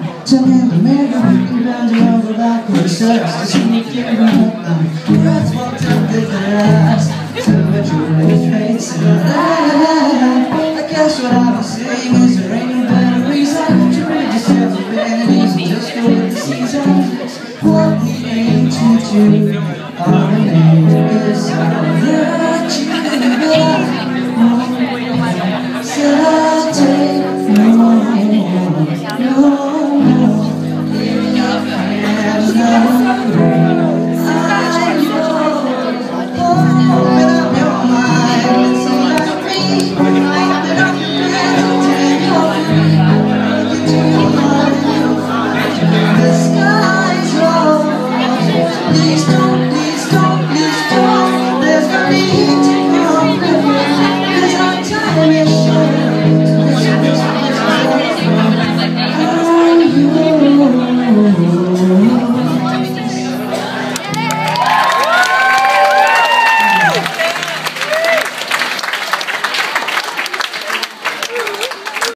전에도 내가 이런저런 바꾸었어 신이게 불렀던 Let's walk down the glass Temperature traits I guess what I was saying is there ain't no better reason to rid yourself of vanity. Just go with the season. What we aim to do, our name is that you